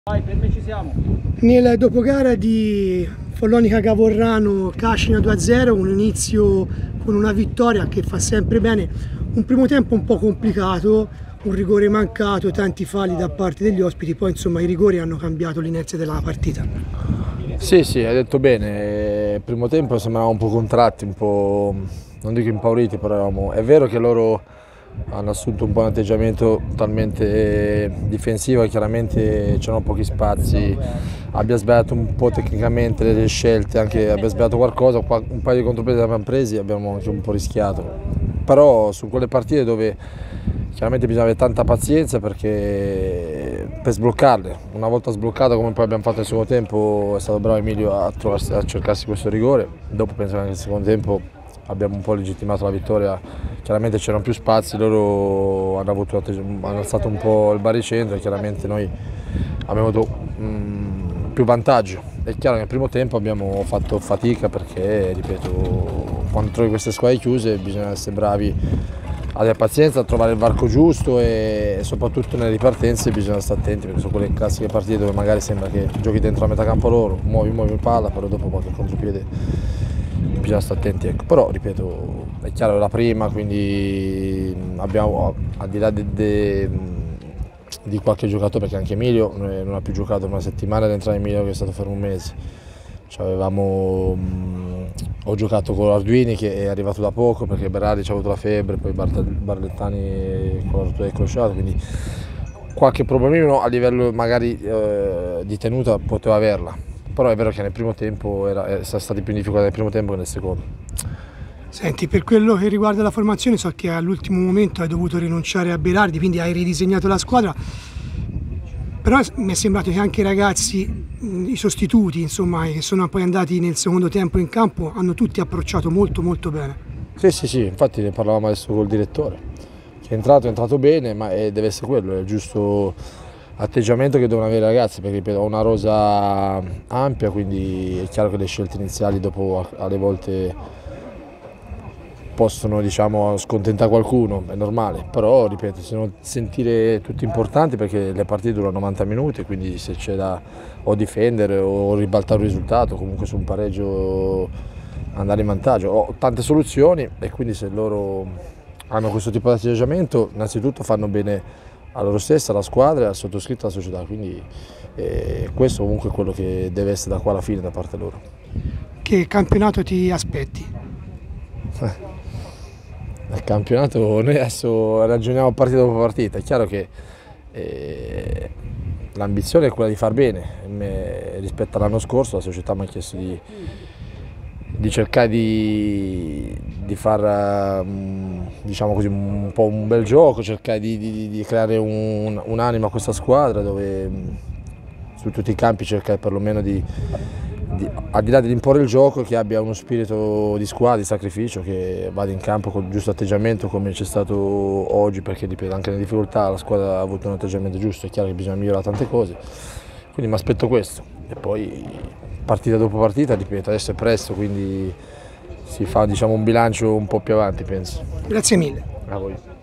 Vai, per me ci siamo. Nel dopogara di Follonica Cavorrano Cascina 2-0, un inizio con una vittoria che fa sempre bene, un primo tempo un po' complicato, un rigore mancato, tanti falli da parte degli ospiti, poi insomma i rigori hanno cambiato l'inizio della partita. Sì, hai detto bene, il primo tempo sembravamo un po' contratti, un po', non dico impauriti, però è vero che loro hanno assunto un po' un atteggiamento talmente difensivo e chiaramente c'erano pochi spazi, abbiamo sbagliato un po' tecnicamente le scelte, anche abbiamo sbagliato qualcosa, un paio di contropiedi l'abbiamo presi e abbiamo anche un po' rischiato, però su quelle partite dove chiaramente bisogna avere tanta pazienza per sbloccarle, una volta sbloccata come poi abbiamo fatto nel secondo tempo è stato bravo Emilio a cercarsi questo rigore, dopo penso che anche nel secondo tempo abbiamo un po' legittimato la vittoria, chiaramente c'erano più spazi, loro hanno alzato un po' il baricentro e chiaramente noi abbiamo avuto più vantaggio. È chiaro che nel primo tempo abbiamo fatto fatica perché, ripeto, quando trovi queste squadre chiuse bisogna essere bravi, avere pazienza, a trovare il varco giusto e soprattutto nelle ripartenze bisogna stare attenti perché sono quelle classiche partite dove magari sembra che giochi dentro la metà campo loro, muovi palla, però dopo qualche contropiede bisogna stare attenti, ecco. Però ripeto, è chiaro, è la prima, quindi abbiamo, al di là di qualche giocatore, perché anche Emilio non ha più giocato una settimana ad entrare Emilio che è stato fermo un mese, ho giocato con Arduini che è arrivato da poco perché Berardi ci ha avuto la febbre, poi Barlettani con la rottura del crociato, quindi qualche problemino a livello magari di tenuta poteva averla. Però è vero che nel primo tempo siamo stati più in difficoltà nel primo tempo che nel secondo. Senti, per quello che riguarda la formazione so che all'ultimo momento hai dovuto rinunciare a Berardi, quindi hai ridisegnato la squadra, però mi è sembrato che anche i ragazzi, i sostituti, insomma, che sono poi andati nel secondo tempo in campo, hanno tutti approcciato molto bene. Sì, infatti ne parlavamo adesso col direttore, che è entrato bene, ma deve essere quello, è il giusto atteggiamento che devono avere i ragazzi, perché ripeto, ho una rosa ampia, quindi è chiaro che le scelte iniziali dopo alle volte possono, diciamo, scontentare qualcuno, è normale, però ripeto, se non sentire tutti importanti perché le partite durano 90 minuti, quindi se c'è da o difendere o ribaltare un risultato, comunque su un pareggio andare in vantaggio, ho tante soluzioni e quindi se loro hanno questo tipo di atteggiamento innanzitutto fanno bene a loro stessa, alla squadra, al sottoscritto e alla società, quindi questo comunque è quello che deve essere da qua alla fine da parte loro. Che campionato ti aspetti? Nel campionato noi adesso ragioniamo partita dopo partita, è chiaro che l'ambizione è quella di far bene, rispetto all'anno scorso la società mi ha chiesto di cercare di far, diciamo così, un po' un bel gioco, cercare di creare un'anima a questa squadra dove su tutti i campi cercare perlomeno al di là di imporre il gioco, che abbia uno spirito di squadra, di sacrificio, che vada in campo con il giusto atteggiamento come c'è stato oggi, perché ripeto, anche nelle difficoltà la squadra ha avuto un atteggiamento giusto, è chiaro che bisogna migliorare tante cose, quindi mi aspetto questo e poi partita dopo partita, ripeto, adesso è presto, quindi si fa, diciamo, un bilancio un po' più avanti, penso. Grazie mille. A voi.